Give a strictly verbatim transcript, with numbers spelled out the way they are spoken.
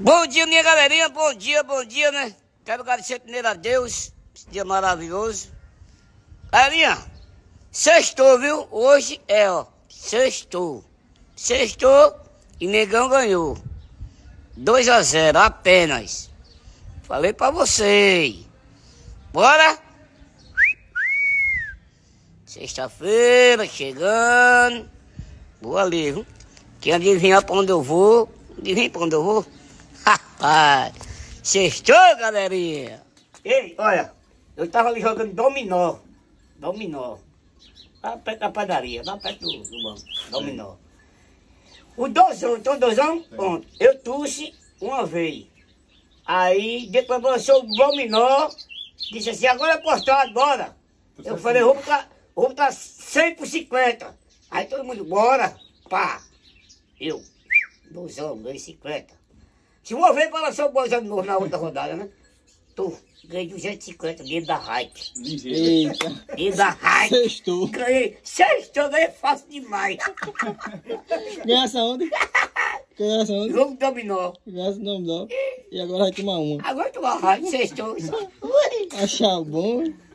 Bom dia, minha galerinha, bom dia, bom dia, né? Quero agradecer primeiro a Deus, esse dia maravilhoso. Galerinha, sextou, viu? Hoje é, ó, sextou. Sextou e Negão ganhou. dois a zero apenas. Falei pra vocês. Bora? Sexta-feira, chegando. Vou ali, viu? Quem adivinhar pra onde eu vou, adivinha pra onde eu vou? Rapaz, sextou, galerinha. Ei, olha, eu tava ali jogando dominó. Dominó. Lá perto da padaria, lá perto do, do banco. Dominó. O dozão, então dozão, pronto. Eu trouxe uma vez. Aí, depois lançou o dominó, disse assim, agora é postado, agora. Eu falei, vou botar, vou botar cem por cinquenta. Aí todo mundo, bora, pá. Eu, dozão, ganhei cinquenta. Se uma vez para lançar o bolsão de novo na outra rodada, né? Tô, ganhei duzentos e cinquenta, dentro da Hike. Eita. Dentro da Hike. Sextou. Ganhei, sextou, ganhei fácil demais. Ganhasse aonde? Ganhasse aonde? Jogo dominó. Ganhasse no nome dela. E agora vai tomar uma. Agora tu vai, sextou. Achar bom.